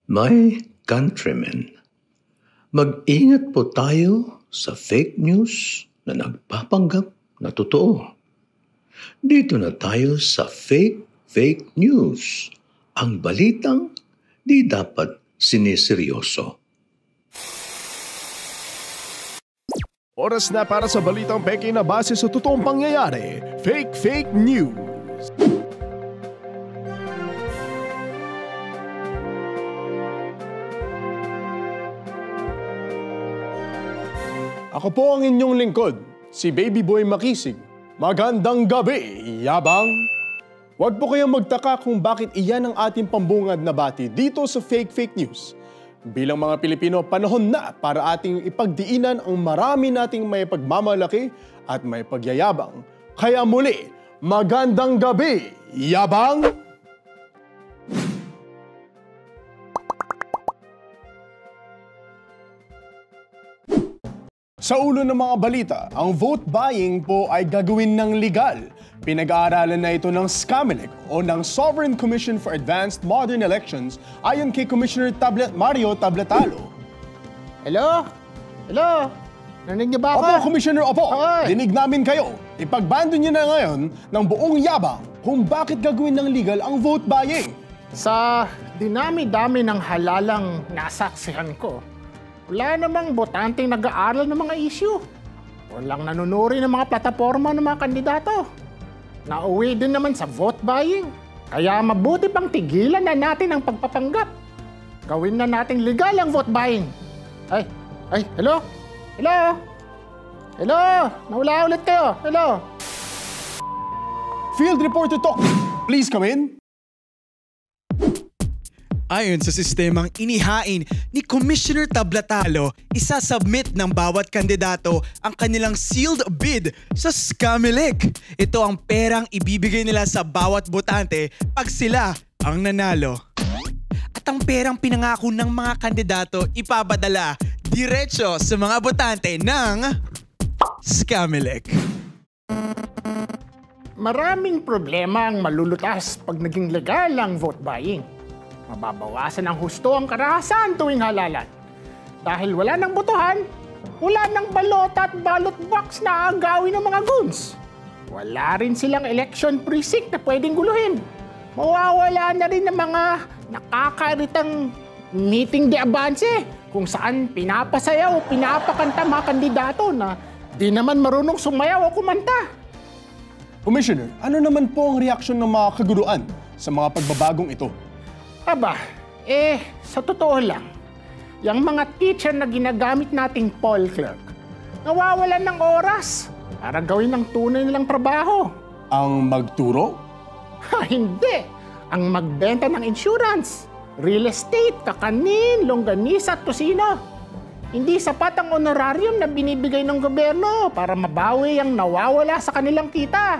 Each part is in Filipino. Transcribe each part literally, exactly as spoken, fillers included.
My countrymen, mag-ingat po tayo sa fake news na nagpapanggap na totoo. Dito na tayo sa fake fake news, ang balitang di dapat siniseryoso. Oras na para sa balitang peke na base sa totoong pangyayari, fake fake news. Ako po ang inyong lingkod, si Baby Boy Makisig. Magandang gabi, yabang! Huwag po kayong magtaka kung bakit iyan ang ating pambungad na bati dito sa Fake Fake News. Bilang mga Pilipino, panahon na para ating ipagdiinan ang marami nating may pagmamalaki at may pagyayabang. Kaya muli, magandang gabi, yabang! Sa ulo ng mga balita, ang vote buying po ay gagawin ng legal. Pinag-aaralan na ito ng SCAMELEC o ng Sovereign Commission for Advanced Modern Elections ayon kay Commissioner Tablet Mario Tabletalo. Hello? Hello? Narinig niyo ba ako? Opo, Commissioner, opo. Okay. Dinig namin kayo. Ipagbando niyo na ngayon ng buong yabang kung bakit gagawin ng legal ang vote buying. Sa dinami-dami ng halalang nasaksihan ko, wala namang botanteng nag-aaral ng mga issue. Walang nanunuri ng mga plataforma ng mga kandidato. Nauwi din naman sa vote buying. Kaya mabuti pang tigilan na natin ang pagpapanggap. Gawin na nating legal ang vote buying. Ay, ay, hello? Hello? Hello? Nawala ulit kayo. Hello? Field Reporter Talk, please come in. Ayon sa sistemang inihain ni Commissioner Tablatalo, isasubmit ng bawat kandidato ang kanilang sealed bid sa SCAMELEC. Ito ang perang ibibigay nila sa bawat botante pag sila ang nanalo. At ang perang pinangako ng mga kandidato ipapadala diretso sa mga botante ng SCAMELEC. Maraming problema ang malulutas pag naging legal ang vote buying. Mababawasan ng husto ang karahasan tuwing halalan. Dahil wala nang botohan, wala nang balota at ballot box na agawin ng mga goons. Wala rin silang election precinct na pwedeng guluhin. Mawawala na rin ng mga nakakairitang meeting de avance kung saan pinapasayaw o pinapakanta mga kandidato na di naman marunong sumayaw o kumanta. Commissioner, ano naman po ang reaksyon ng mga kaguruan sa mga pagbabagong ito? Aba, eh, sa totoo lang, yung mga teacher na ginagamit nating poll clerk, nawawalan ng oras para gawin ang tunay nilang trabaho. Ang magturo? Ha, hindi. Ang magbenta ng insurance, real estate, kakanin, longganisa at tosino. Hindi sapat ang honorarium na binibigay ng gobyerno para mabawi ang nawawala sa kanilang kita.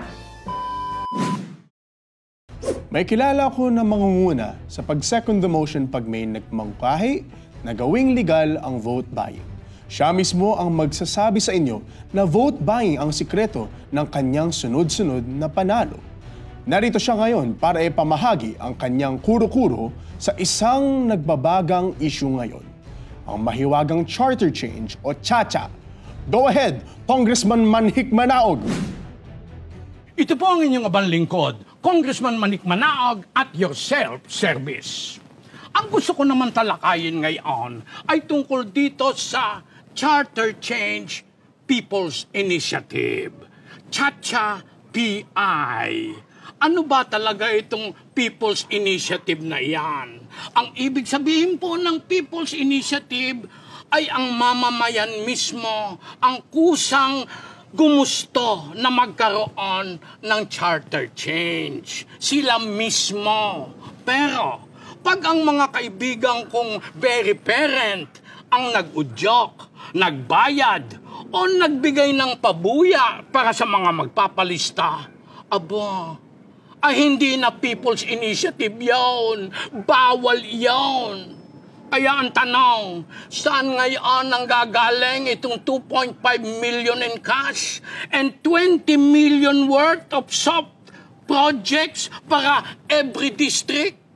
May kilala ko na mangunguna sa pag-second the motion pag may nagmangkahi na gawing legal ang vote buying. Siya mismo ang magsasabi sa inyo na vote buying ang sikreto ng kanyang sunod-sunod na panalo. Narito siya ngayon para ipamahagi ang kanyang kuro-kuro sa isang nagbabagang issue ngayon, ang mahiwagang charter change o CHACHA. Go ahead, Congressman Manhik Manaog! Ito po ang inyong abang lingkod, Congressman Manik Manaog at your self-service. Ang gusto ko naman talakayin ngayon ay tungkol dito sa Charter Change People's Initiative, CHACHA P I. Ano ba talaga itong People's Initiative na iyan? Ang ibig sabihin po ng People's Initiative ay ang mamamayan mismo ang kusang gumusto na magkaroon ng charter change. Sila mismo. Pero, pag ang mga kaibigan kong very parent ang nag-udyok, nagbayad, o nagbigay ng pabuya para sa mga magpapalista, aba, ay hindi na People's Initiative yon. Bawal yon. Kaya ang tanong, saan ngayon ang gagaling itong two point five million in cash and twenty million worth of soft projects para every district?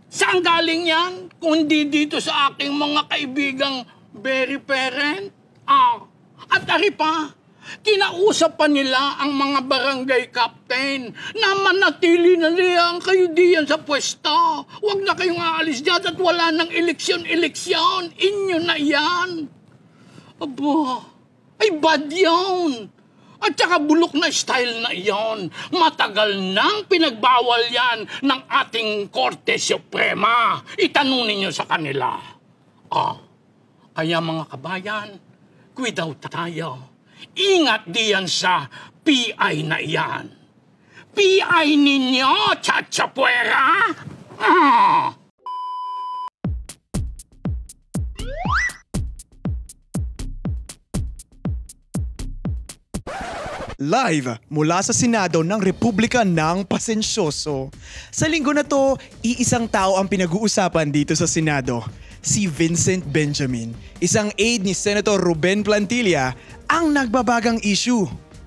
Saan galing yan? Kundi dito sa aking mga kaibigang very parent. Ah, at ari pa, kinausap pa nila ang mga barangay captain na manatili na niyan kayo diyan sa pwesto. Huwag na kayong aalis dyan at wala ng eleksyon-eleksyon. Inyo na yan. Aba, ay bad yun. At saka bulok na style na iyon. Matagal nang pinagbawal yan ng ating Korte Suprema. Itanong ninyo sa kanila. Ah, kaya mga kabayan, kuidaw tayo. Ingat diyan sa P I na iyan. P I ninyo, Chachapuera! Ah! Live mula sa Senado ng Republika ng Pasensyoso. Sa linggo na to, iisang tao ang pinag-uusapan dito sa Senado. Si Vincent Benjamin, isang aide ni Senator Ruben Plantilla, ang nagbabagang issue.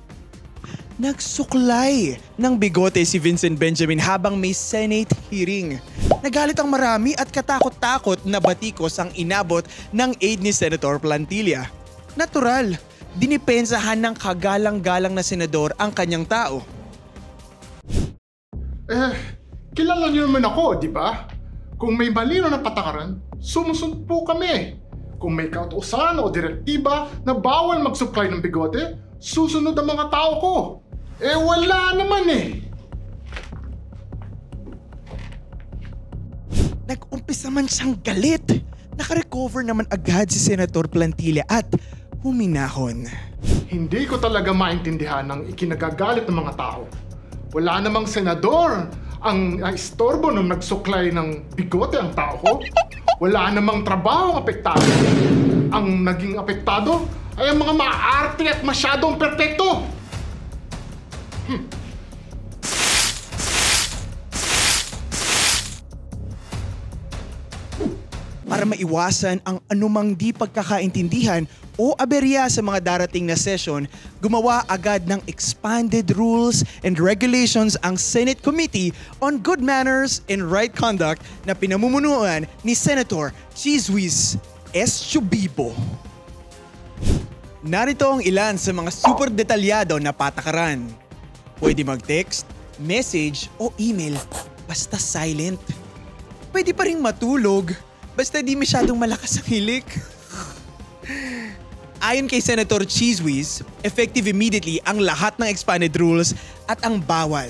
Nagsuklay ng bigote si Vincent Benjamin habang may Senate hearing. Nagalit ang marami at katakot-takot na batikos ang inabot ng aide ni Senator Plantilla. Natural. Dinipensahan ng kagalang-galang na senador ang kanyang tao. Eh, kilala niyo naman ako, di ba? Kung may malino na patakaran, sumusunod po kami. Kung may kautusan o direktiba na bawal mag-supply ng bigote, susunod ang mga tao ko. Eh, wala naman eh. Nag-umpisa man siyang galit. Nakarecover naman agad si Senator Plantilla at huminahon. Hindi ko talaga maintindihan ang ikinagagalit ng mga tao. Wala namang senador ang istorbo nung nagsuklay ng bigote ang tao ko. Wala namang trabaho ang apektado. Ang naging apektado ay ang mga maarte at masyadong perpekto. Hmm. Para maiwasan ang anumang di pagkakaintindihan o aberya sa mga darating na session, gumawa agad ng expanded rules and regulations ang Senate Committee on Good Manners and Right Conduct na pinamumunuan ni Senator Cheese Whiz Escobedo. Narito ang ilan sa mga super detalyado na patakaran. Pwede mag-text, message o email, basta silent. Pwede pa rin matulog, basta di masyadong malakas ang hilik. Ayon kay Senator Cheese Whiz, effective immediately ang lahat ng expanded rules at ang bawal.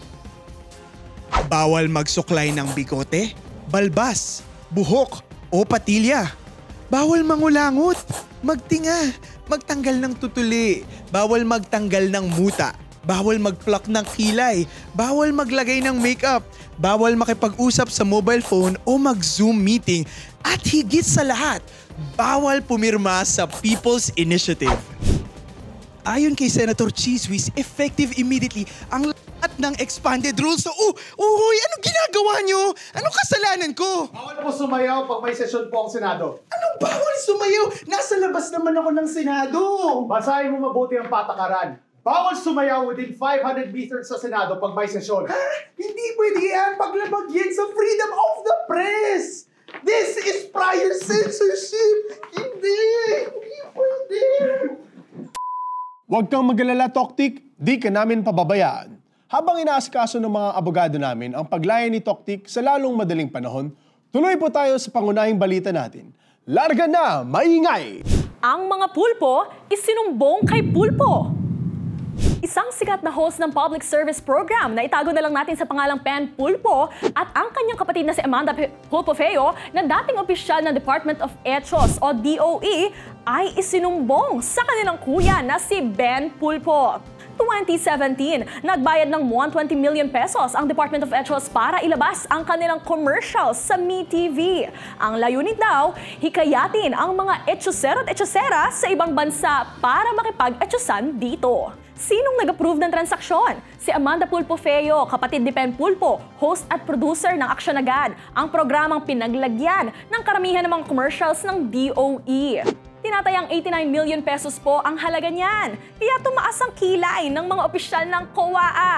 Bawal magsuklay ng bigote, balbas, buhok o patilya. Bawal mangulangot, magtinga, magtanggal ng tutuli. Bawal magtanggal ng muta. Bawal mag-pluck ng kilay. Bawal maglagay ng makeup. Bawal makipag-usap sa mobile phone o mag-Zoom meeting. At higit sa lahat, bawal pumirma sa People's Initiative. Ayon kay Senator Cheese Whiz, effective immediately ang lahat ng expanded rules. So, oh, uy, anong ginagawa nyo? Anong kasalanan ko? Bawal po sumayaw pag may sesyon po ang Senado. Anong bawal sumayaw? Nasa labas naman ako ng Senado. Basahin mo mabuti ang patakaran. Bawal sumayaw within five hundred meters sa Senado pag may sesyon. Ha? Hindi pwede yan. Paglabag yan sa freedom of the press. This is prior censorship. Hindi. Hindi pwede. Huwag kang mag-alala, Toktik. Di ka namin pababayaan. Habang inaasikaso ng mga abogado namin ang paglayan ni Toktik sa lalong madaling panahon, tuloy po tayo sa pangunahing balita natin. Larga na, maingay! Ang mga pulpo isinumbong kay Pulpo. Isang sikat na host ng public service program na itago na lang natin sa pangalang Pen Pulpo at ang kanyang kapatid na si Amanda Pulpo Feo na dating opisyal ng Department of Echos o D O E ay isinumbong sa kanilang kuya na si Ben Pulpo. twenty seventeen, nagbayad ng one hundred twenty million pesos ang Department of Echos para ilabas ang kanilang commercials sa M E T V. Ang layunin daw, hikayatin ang mga echosero at echosera sa ibang bansa para makipag-echosan dito. Sinong nag-approve ng transaksyon? Si Amanda Pulpo Feo, kapatid ni Pen Pulpo, host at producer ng Aksyon Agad, ang programang pinaglagyan ng karamihan ng mga commercials ng D O E. Tinatayang eighty-nine million pesos po ang halaga niyan, kaya tumaas ang kilay ng mga opisyal ng C O A A.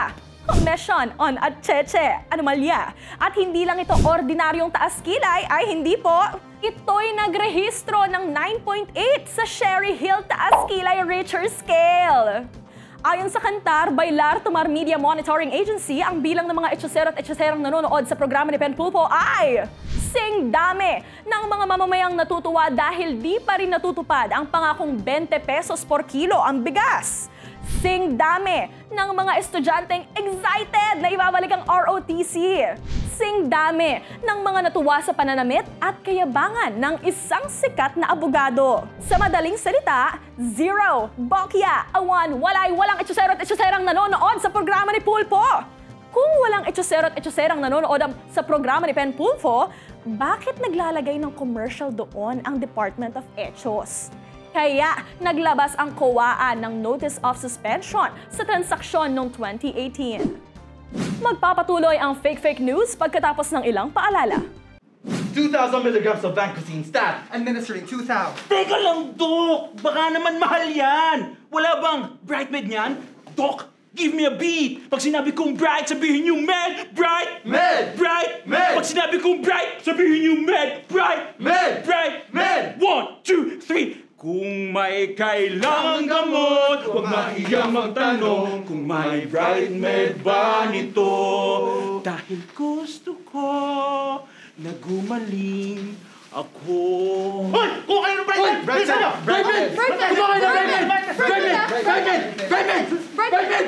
Commission on Atcheche, Anomalya. At hindi lang ito ordinaryong taas kilay, ay hindi po. Ito'y nagrehistro ng nine point eight sa Sherry Hill Taas Kilay Richter Scale. Ayon sa Kantar, Bailar Tomar Media Monitoring Agency, ang bilang ng mga etsyosero at etyoserang nanonood sa programa ni Pen Pulpo ay sing dami ng mga mamamayang natutuwa dahil di pa rin natutupad ang pangakong twenty pesos por kilo ang bigas. Sing dami ng mga estudyanteng excited na ibabalik ang R O T C. Sing dami ng mga natuwa sa pananamit at kayabangan ng isang sikat na abogado. Sa madaling salita, zero, bokya, awan, walay, walang etsyosero at etyoserang nanonood sa programa ni Pulpo. Kung walang etsyosero at etyoserang nanonood sa programa ni Pen Pulpo, bakit naglalagay ng commercial doon ang Department of Etyos? Kaya naglabas ang C O A ng Notice of Suspension sa transaksyon noong twenty eighteen. Magpapatuloy ang fake-fake news pagkatapos ng ilang paalala. two thousand milligrams of Vancomycin stat. Administering two thousand. Teka lang, Doc! Baka naman mahal yan! Wala bang Brightmed niyan? Doc, give me a beat! Pag sinabi kong bright, sabihin niyo med! Bright! Med! Bright! Med! Pag sinabi kong bright, sabihin niyo med! Bright! Med! Bright! Med! One, two, three! Kung may kailangang gamot, huwag mahiyang magtanong kung may bright med ba nito. Dahil gusto ko na gumaling ako. Hoy! Kung kayo ng bright med! Bright med! Bright med! Bright med! Kung kayo ng bright med! Bright med! Bright med! Bright med! Bright med!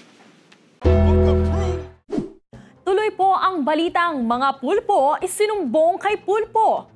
Tuloy po ang balitang mga pulpo isinumbong kay Pulpo.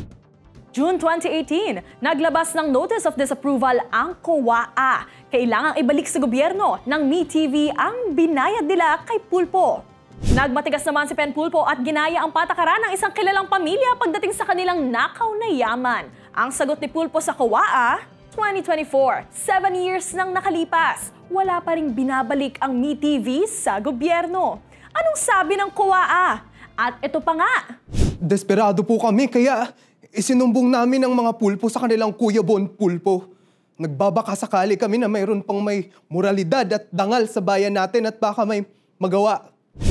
June twenty eighteen, naglabas ng Notice of Disapproval ang C O A. Kailangang ibalik sa gobyerno ng M E T V ang binayad nila kay Pulpo. Nagmatigas naman si Pen Pulpo at ginaya ang patakaran ng isang kilalang pamilya pagdating sa kanilang nakaw na yaman. Ang sagot ni Pulpo sa C O A, twenty twenty-four, seven years nang nakalipas, wala pa ring binabalik ang M E T V sa gobyerno. Anong sabi ng C O A? At ito pa nga. Desperado po kami kaya isinumbong namin ang mga pulpo sa kanilang Kuya Bon Pulpo. Nagbabaka sakali kami na mayroon pang may moralidad at dangal sa bayan natin at baka may magawa.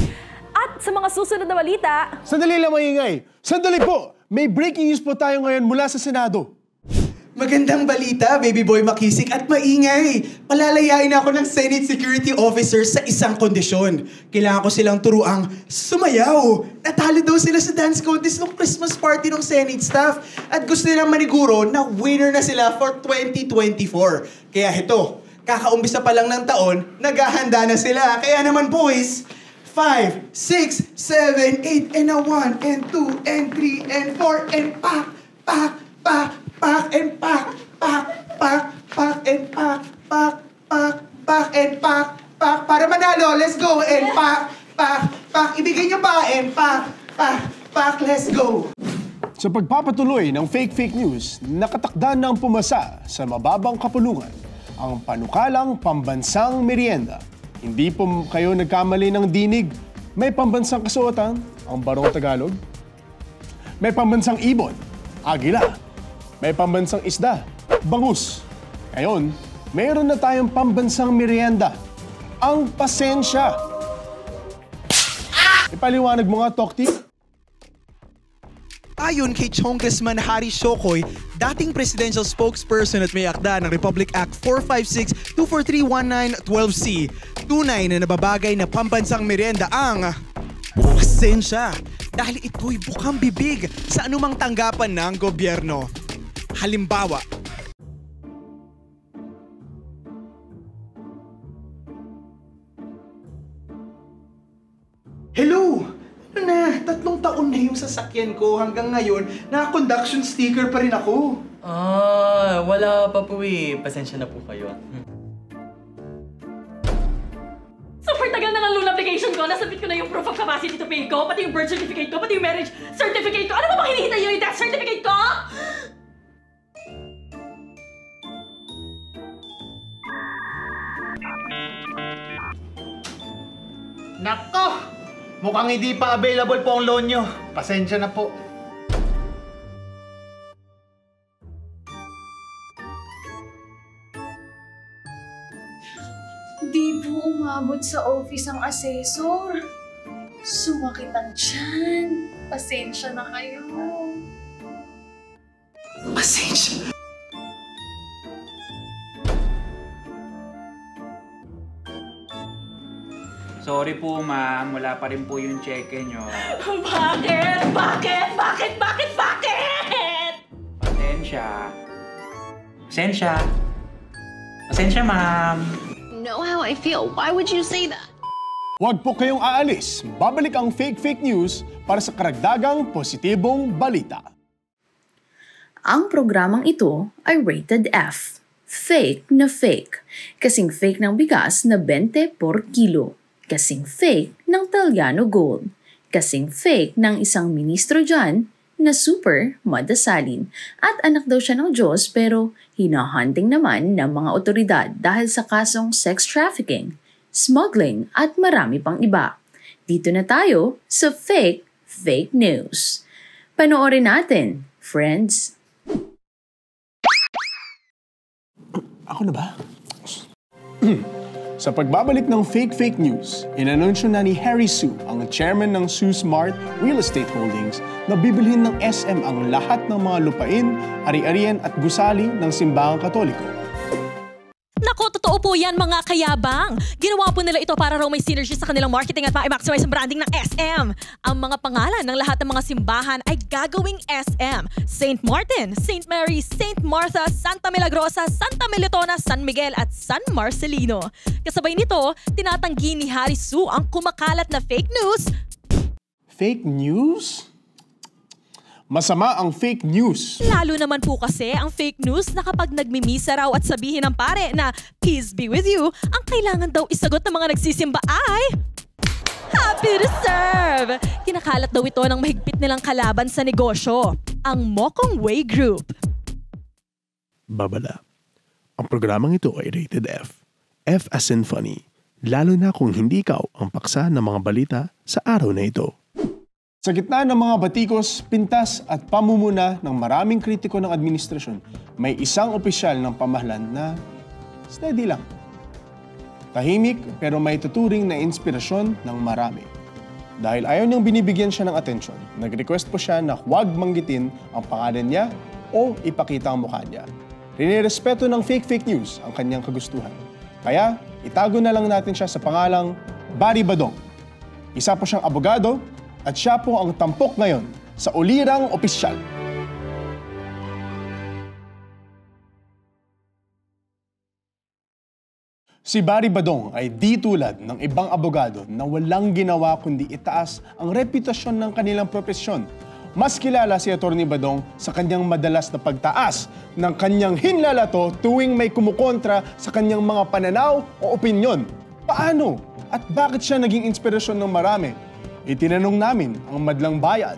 At sa mga susunod na balita... Sandali lang maingay! Sandali po! May breaking news po tayo ngayon mula sa Senado. Magandang balita, baby boy Makisik, at maingay. Palalayain ako ng Senate Security Officer sa isang kondisyon. Kailangan ko silang turuang sumayaw. Natalo daw sila sa dance contest ng Christmas party ng Senate staff. At gusto nilang maniguro na winner na sila for twenty twenty-four. Kaya ito, kakaumpisa pa lang ng taon, naghahanda na sila. Kaya naman boys, five, six, seven, eight, and a one, and two, and three, and four, and pak, pak, pak, pak, and pak, pak, pak, pak, and pak, pak, pak, pak, and pak, pak, para manalo, let's go, and pak, pak, pak, ibigay niyo pa, and pak, pak, pak, let's go. Sa pagpapatuloy ng fake-fake news, nakatakda ng pumasa sa mababang kapulungan ang panukalang pambansang merienda. Hindi po kayo nagkamali ng dinig. May pambansang kasuotan, ang Barong Tagalog. May pambansang ibon, agila. May pambansang isda, bangus. Ngayon, mayroon na tayong pambansang merienda, ang pasensya. Ipaliwanag mo nga, Tokti. Ayon kay Congressman Harry Shokoy, dating presidential spokesperson at may akda ng Republic Act four fifty-six two four three one nine twelve C, tunay na nababagay na pambansang merienda ang pasensya dahil ito'y bukang bibig sa anumang tanggapan ng gobyerno. Halimbawa, hello! Ano na, tatlong taon na yung sasakyan ko hanggang ngayon, naka-conduction sticker pa rin ako. Ah, wala pa po eh. Pasensya na po kayo. Super tagal na ng loan application ko. Nasabit ko na yung proof of capacity to pay ko, pati yung birth certificate ko, pati yung marriage certificate ko. Ano ba bang hinihintay nyo yung death certificate ko? Nako! Mukhang hindi pa available po ang loan nyo. Pasensya na po. Di po umabot sa office ang asesor. Sumakit ang tiyan. Pasensya na kayo. Pasensya. Sorry po, ma'am. Wala pa rin po yung cheque nyo. Bakit? Bakit? Bakit? Bakit? Bakit? Pasensya. Pasensya. Pasensya, ma'am. Know how I feel. Why would you say that? Huwag po kayong aalis. Babalik ang fake fake news para sa karagdagang positibong balita. Ang programang ito ay rated F. Fake na fake. Kasing fake ng bigas na twenty por kilo. Kasing fake ng Taliano Gold. Kasing fake ng isang ministro dyan na super madasalin. At anak daw siya ng Diyos pero hinahunting naman ng mga otoridad dahil sa kasong sex trafficking, smuggling at marami pang iba. Dito na tayo sa fake fake news. Panoorin natin, friends. Ako na ba? Sa pagbabalik ng fake fake news, inanunsyo na ni Harry Su, ang chairman ng Su Smart Real Estate Holdings, na bibilhin ng S M ang lahat ng mga lupain, ari-arian at gusali ng simbahang Katoliko. Nako, totoo po yan mga kayabang. Ginawa po nila ito para raw may synergy sa kanilang marketing at ma-maximize ang branding ng S M. Ang mga pangalan ng lahat ng mga simbahan ay gagawing S M. Saint Martin, Saint Mary, Saint Martha, Santa Milagrosa, Santa Melitona, San Miguel at San Marcelino. Kasabay nito, tinatanggi ni Harry Su ang kumakalat na fake news. Fake news? Masama ang fake news. Lalo naman po kasi ang fake news na kapag nagmimisa raw at sabihin ng pare na peace be with you, ang kailangan daw isagot ng mga nagsisimba ay happy to serve! Kinakalat daw ito ng mahigpit nilang kalaban sa negosyo, ang Mokong Way Group. Babala. Ang programang ito ay rated F. F as in funny. Lalo na kung hindi ikaw ang paksa ng mga balita sa araw na ito. Sa gitna ng mga batikos, pintas at pamumuna ng maraming kritiko ng administrasyon, may isang opisyal ng pamahalaan na steady lang. Tahimik pero may tuturing na inspirasyon ng marami. Dahil ayaw niyang binibigyan siya ng atensyon, nag-request po siya na huwag manggitin ang pangalan niya o ipakita ang mukha niya. Rinirespeto ng fake-fake news ang kanyang kagustuhan. Kaya itago na lang natin siya sa pangalang Barry Badong. Isa po siyang abogado, at siya po ang tampok ngayon sa ulirang opisyal. Si Barry Badong ay di tulad ng ibang abogado na walang ginawa kundi itaas ang reputasyon ng kanilang propesyon. Mas kilala si Attorney Badong sa kanyang madalas na pagtaas ng kanyang hinlalato tuwing may kumukontra sa kanyang mga pananaw o opinyon. Paano? At bakit siya naging inspirasyon ng marami? Itinanong namin ang madlang bayan.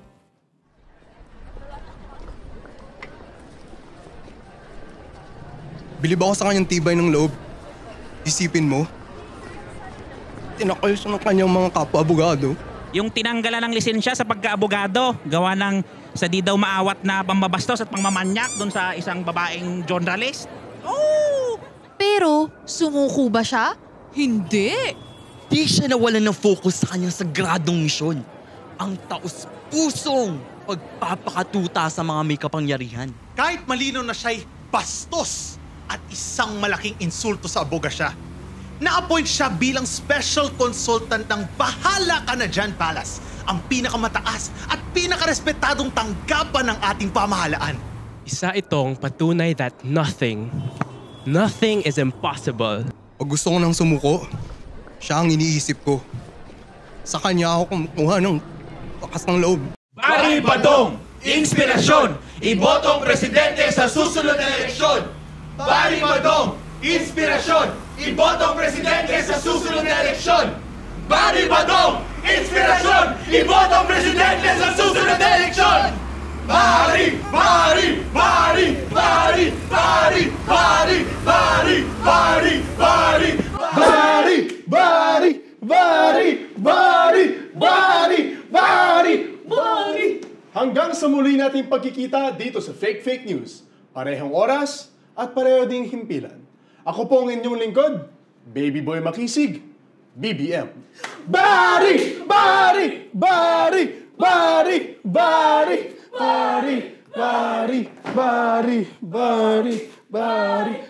Bilib ako sa kanyang tibay ng loob. Isipin mo, tinakayos ng kanyang mga kapwa-abogado. Yung tinanggalan ng lisensya sa pagka-abogado, gawa ng sa di daw maawat na pambabastos at pangmamanyak doon sa isang babaeng journalist. Oh! Pero, sumuko ba siya? Hindi! Di siya nawalan ng focus sa kanyang sagradong misyon. Ang taus-pusong pagpapakatuta sa mga may kapangyarihan. Kahit malino na siya'y bastos at isang malaking insulto sa abogasya, na-appoint siya bilang special consultant ng Bahala Ka Na Dyan Palace, ang pinakamataas at pinakarespetadong tanggapan ng ating pamahalaan. Isa itong patunay that nothing, nothing is impossible. Pag gusto ko nang sumuko, siya ang iniisip ko. Sa kanya ako kumukuha ng bakas ng loob. Barry Badong, inspirasyon, ibotong presidente sa susunod na eleksyon. Barry Badong, inspirasyon, ibotong presidente sa susunod na eleksyon. Barry Badong, inspirasyon, ibotong presidente sa susunod na eleksyon. Barry, Barry, Barry, Barry, Barry, Barry, Barry, Barry, Barry, Barry, Barry, Barry, Barry, Barry, Barry, Barry. Hanggang sa muli nating pagkikita dito sa Fake Fake News. Parehong oras at pareho ding himpilan. Ako po ang inyong lingkod, Baby Boy Makisig, B B M. Bari! Bari! Bari! Bari! Bari! Bari! Bari! Bari! Bari! Bari!